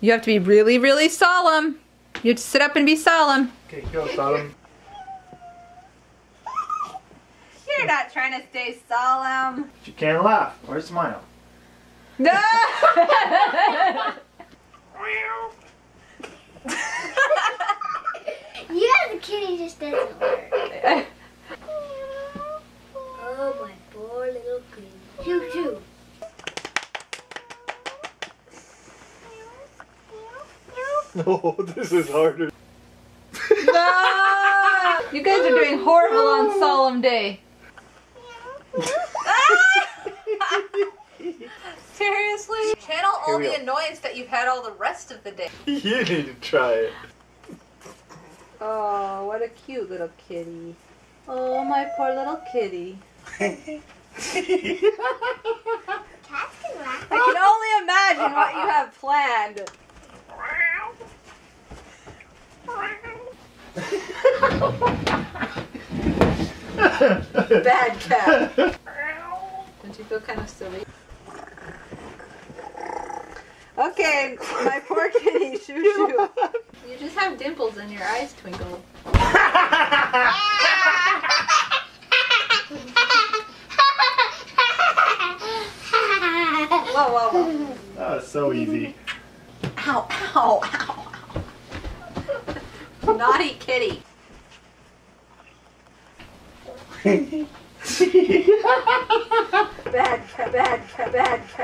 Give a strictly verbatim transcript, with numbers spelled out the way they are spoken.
You have to be really, really solemn. You have to sit up and be solemn. Okay, go solemn. You're not trying to stay solemn. You can't laugh or smile. No! Yeah, the kitty just doesn't work. Oh, my poor little kitty. Shoo, shoo. No, this is harder. No! You guys are doing horrible on solemn day. Seriously? Channel all the annoyance that you've had all the rest of the day. You need to try it. Oh, what a cute little kitty. Oh, my poor little kitty. Cats can laugh. I can only imagine what you have planned. Bad cat. Don't you feel kind of silly? Okay, my poor kitty, shoo shoo. You just have dimples and your eyes twinkle. Whoa, whoa, whoa. That was so easy. Ow, ow, ow. Naughty kitty. Bad cat, bad cat, bad cat.